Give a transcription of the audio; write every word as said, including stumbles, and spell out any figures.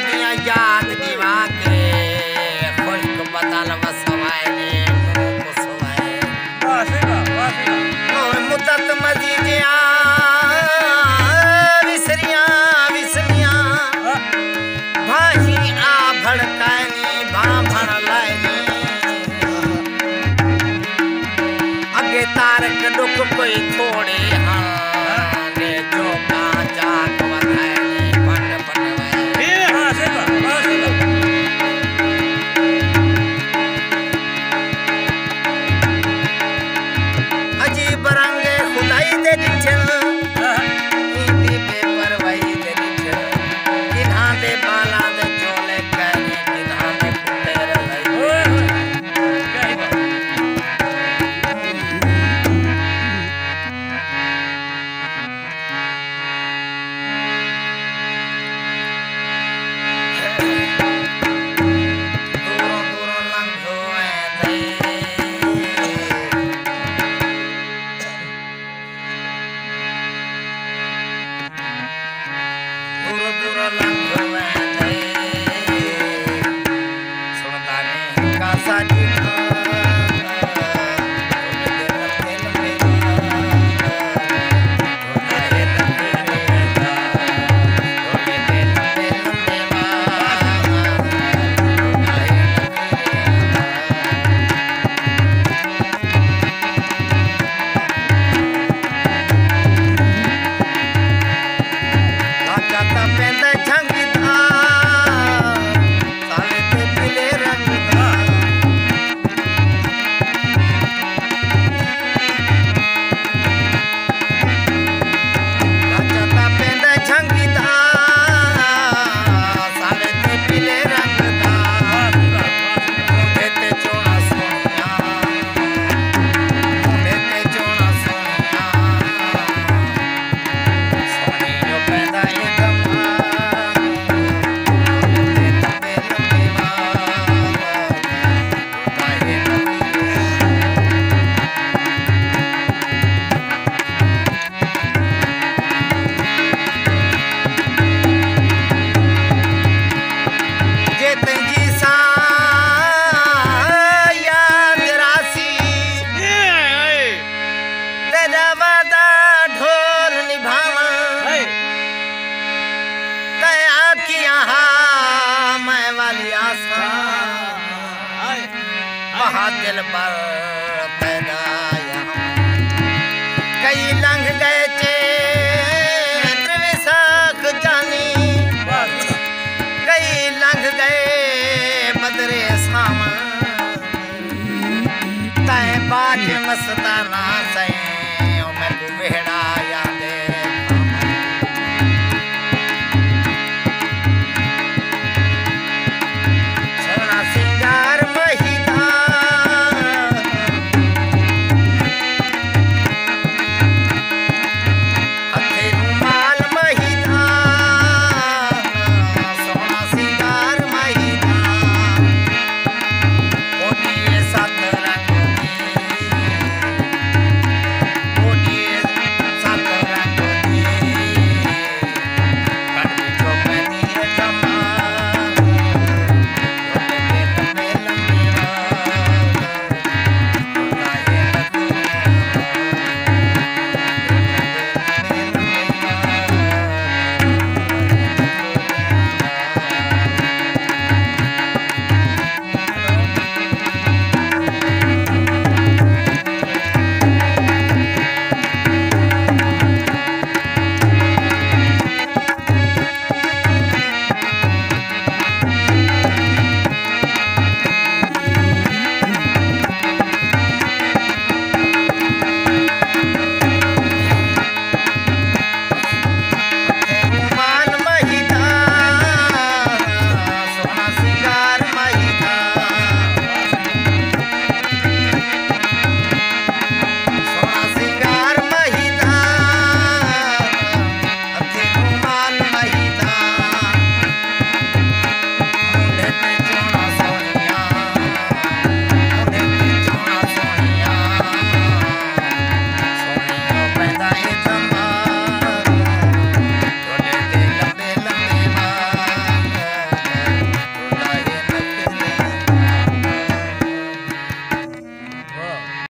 दिया याद दीवा के खुश्क बदल वसवाए ने मुसवाए वासेगा वासेगा ओ मुद्दत मजीजिया विसरिया विसरिया भाही आ भड़कानी भा भड़ लानी अगे तारक दुख कोई थोड़े हाँ ने जो कांचा कवधानी पट पट वे ए वासेगा वासेगा अजीब रंगे खुदाई दे दिठन ईदी पेपर वही दे दिठन किन्हां दे बाला दे चोले कहने किन्हां दे पुतेर लई ओए क्या ही बात दूरों दूरों लंघो ऐ दे दूरों दूरों लंघो ऐ दे सुनदा ने का साजी था लंबे लंबे लंबे लंबे लंबे जाता पेंदा झंगी था साले ते पीले रंग था जाता पेंदा झंगी था साले ते पीले रंग था देते चोना सोनिया देते चोना सोनिया सोनी जो पैदा ये दमा लंबे लंबे जे तंजी सा याद रासी ए ए तेरा वादा ढोल निभावा ए तया किया मैं वाली आशा आए वहाँ दिल पर पैदा यहाँ कई लंघ गए चेत्र विशाख जानी वासेगा कई लंघ गए बदरे सामा तय बाज मस्ताना सै